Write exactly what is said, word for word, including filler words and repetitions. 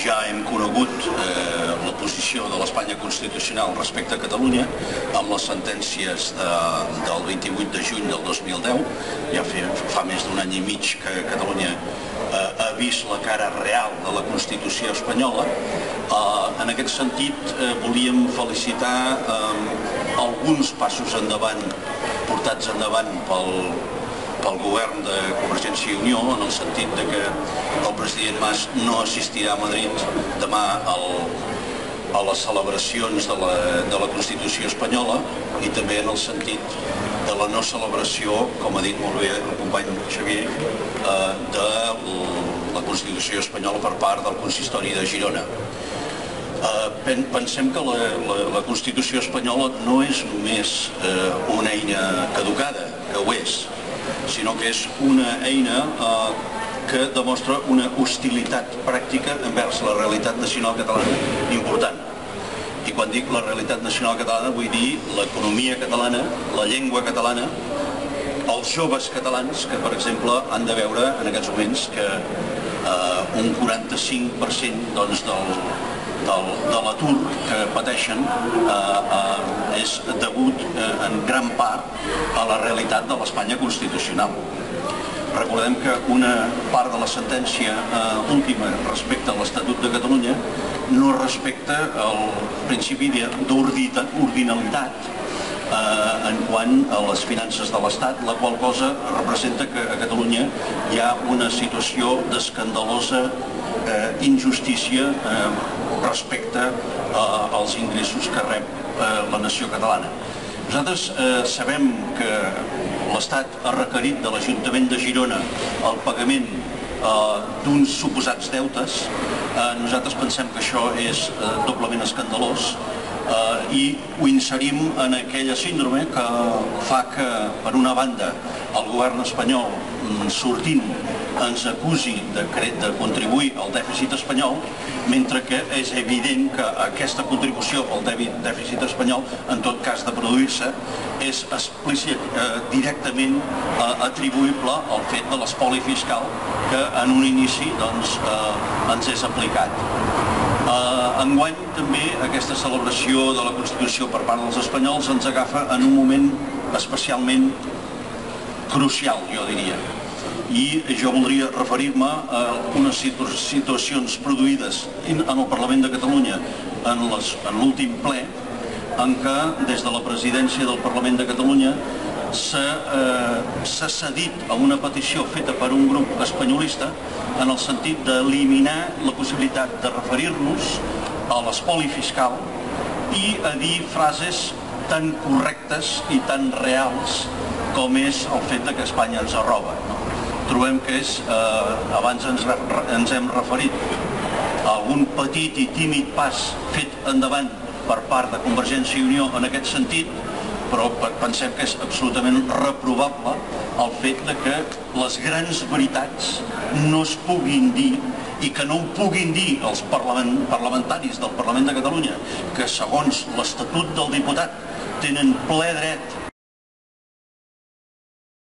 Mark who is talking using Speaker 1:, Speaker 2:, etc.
Speaker 1: ja hem conegut la posició de l'Espanya Constitucional respecte a Catalunya amb les sentències del vint-i-vuit de juny del dos mil deu. Ja fa més d'un any i mig que Catalunya ha vist la cara real de la Constitució espanyola. En aquest sentit, volíem felicitar alguns passos endavant portats endavant pel govern de Convergència i Unió, en el sentit que el president Mas no assistirà a Madrid demà a les celebracions de la Constitució espanyola, i també en el sentit de la no celebració, com ha dit molt bé el company Xavier, de la Constitució espanyola per part del Consistori de Girona. Pensem que la Constitució espanyola no és només una eina caducada, que ho és, sinó que és una eina que demostra una hostilitat pràctica envers la realitat nacional catalana important. I quan dic la realitat nacional catalana vull dir l'economia catalana, la llengua catalana, els joves catalans que, per exemple, han de veure en aquests moments que un quaranta-cinc per cent de l'atur que pateixen és degut en gran part a la realitat de l'Espanya Constitucional. Recordem que una part de la sentència última respecte a l'Estatut de Catalunya no respecta el principi d'ordinalitat en quant a les finances de l'Estat, la qual cosa representa que a Catalunya hi ha una situació d'escandalosa injustícia respecte als ingressos que rep la nació catalana. Nosaltres sabem que l'Estat ha requerit de l'Ajuntament de Girona el pagament d'uns suposats deutes. Nosaltres pensem que això és doblement escandalós i ho inserim en aquella síndrome que fa que, per una banda, el govern espanyol sortint ens acusi de contribuir al dèficit espanyol, mentre que és evident que aquesta contribució al dèficit espanyol, en tot cas de produir-se, és directament atribuïble al fet de l'espoli fiscal que en un inici ens és aplicat. Enguany també aquesta celebració de la Constitució per part dels espanyols ens agafa en un moment especialment crucial, jo diria. I jo voldria referir-me a unes situacions produïdes en el Parlament de Catalunya en l'últim ple, en què des de la presidència del Parlament de Catalunya s'ha cedit a una petició feta per un grup espanyolista en el sentit d'eliminar la possibilitat de referir-nos a l'espoli fiscal i a dir frases tan correctes i tan reals com és el fet que Espanya ens arroba. Trobem que és, abans ens hem referit a algun petit i tímid pas fet endavant per part de Convergència i Unió en aquest sentit, però pensem que és absolutament reprovable el fet que les grans veritats no es puguin dir i que no ho puguin dir els parlamentaris del Parlament de Catalunya, que segons l'Estatut del Diputat tenen ple dret